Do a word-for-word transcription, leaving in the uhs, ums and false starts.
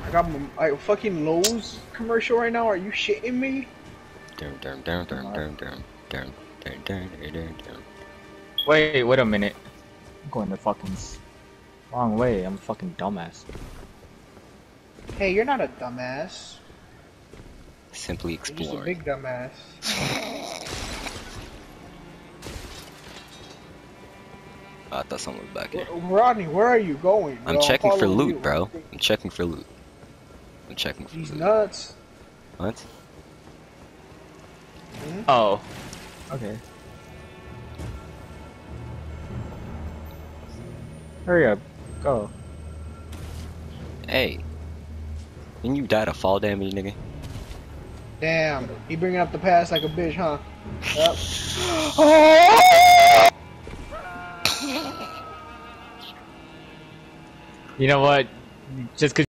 I got my, a fucking Lowe's commercial right now. Are you shitting me? Dun, dun, dun, dun, dun, dun, dun, dun, dun, dun, dun. Wait, wait a minute. I'm going the fucking wrong way. I'm a fucking dumbass. Hey, you're not a dumbass. Simply You're just a exploring. big dumbass. Oh, I thought someone was back here. Rodney, where are you going? I'm Yo, checking for following loot, you. bro. I'm checking for loot. I'm checking for He's loot. nuts. What? Hmm? Oh. Okay. Hurry up. Go. Hey. Didn't you die to fall damage, nigga? Damn, he bringing up the past like a bitch, huh? Yep. You know what? Just 'cause